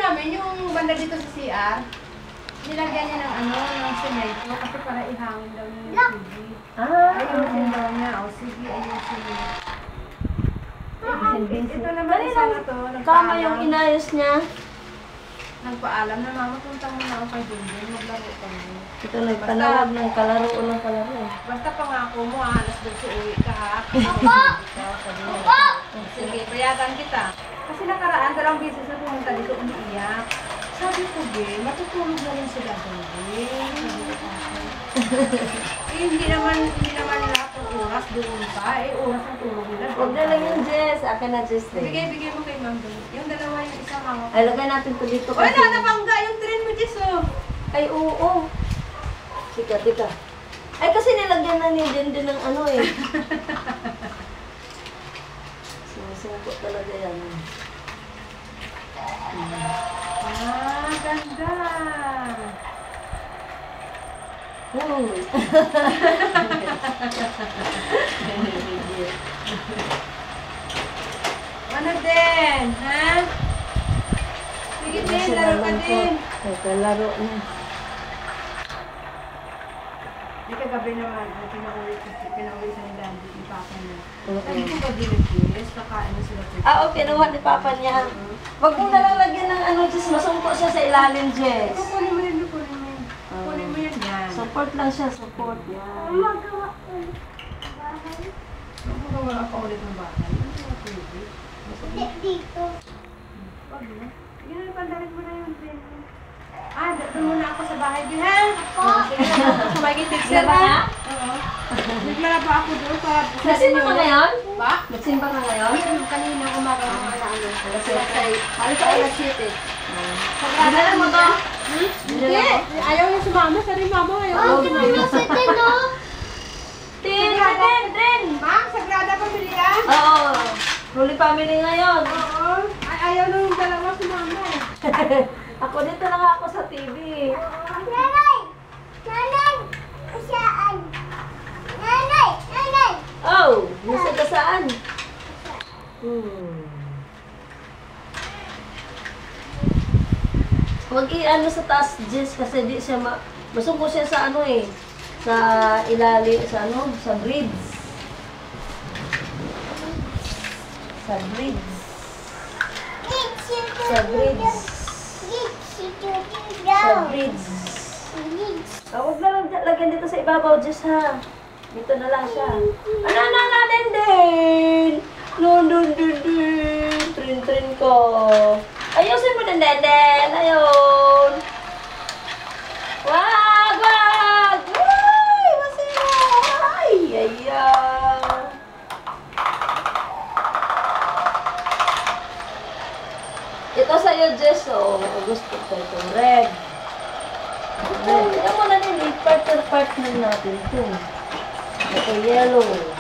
namin, yung banda dito sa CR, nilagyan niya ng ano, ng semento kasi para ihangin daw yung TV. Ayusin daw niya. O sige, ayusin niya. Ito naman isa na to. Tama yung inayos niya. Nagpaalam na mama, punta mo na ako kay Junjun, maglaro kami. Ito nagpanawag ng kalaro o ng kalaro. Basta pangako mo alas 12 uwi ka ha. Opo! Sige, payagan kita. Kasi nakaraan, dalawang beses na pumunta dito, umiiyak. Sabi ko, Be, matutulog na rin sila doon, Be. Hindi naman lahat ng oras doon pa. Oras ang tulog nila. Huwag na lang yung Jess. Akin na Jess din. Bigay mo kay Ma'am doon. Yung dalawa yung isang mama. Ay, lagay natin ito dito. Wala, napangga yung train mo, Jess, oh. Ay, oo. Tika. Ay, kasi nilagyan na ni din ng ano eh. Sinasungkot talaga yan. Ganda. Ano din, ha? Sige din, laro ka din. Laro na. Di kagabi naman, pinauwi sa ni Dandy, yung papa niya. Sabi ko ba dinag-dress, kakain na sila. Oo, kinuha ni papa niya. Huwag mong nalalagyan ng ano, Jess. Masungko siya sa ilalim, Jess. Kunin mo yan, kunin mo. Kunin mo yan, yan. Support lang siya, support. Yan. Magawa ka ulit ng bahay. Hindi dito. Wag mo. Yun, pandalit mo na yung train mo. Doon muna ako sa bahay din, ha? Sige na, sumagin fixer, ha? Oo. Naglara pa ako doon para... Nagsimba ka ngayon? Ba? Nagsimba ka ngayon? Kanina umaga ng alaano. Alas 7. Sagrada mo to? Hindi. Ayaw niya sumama. Sabi mama, ayaw. Hindi mo yung sitin, no? Tin! Ma'am, Sagrada Pamilya? Oo. Holy Family ngayon. Oo. Ayaw nung dalawa sumama, eh. Ako dito lang ako sa TV. Nanay! Saan? Nanay! Oh, nasa ka saan? Huwag i-ano sa taas, Jess, kasi di siya masungko siya sa ano eh. Sa ilalim, sa ano, sa bridge. Sa bridge. Sa bridge. Sa bridge. Huwag na lang lagyan dito sa ibabaw, Jess, ha. Dito na lang siya. Den! Trin ko. Ayusin mo den. Ayun. Wag! Uy! Masira! Ay! Ayan. Ito sa'yo, Jess, oh. Gusto ko itong red. Red. Kaya mo na din, i-partner natin ito. Ito yellow.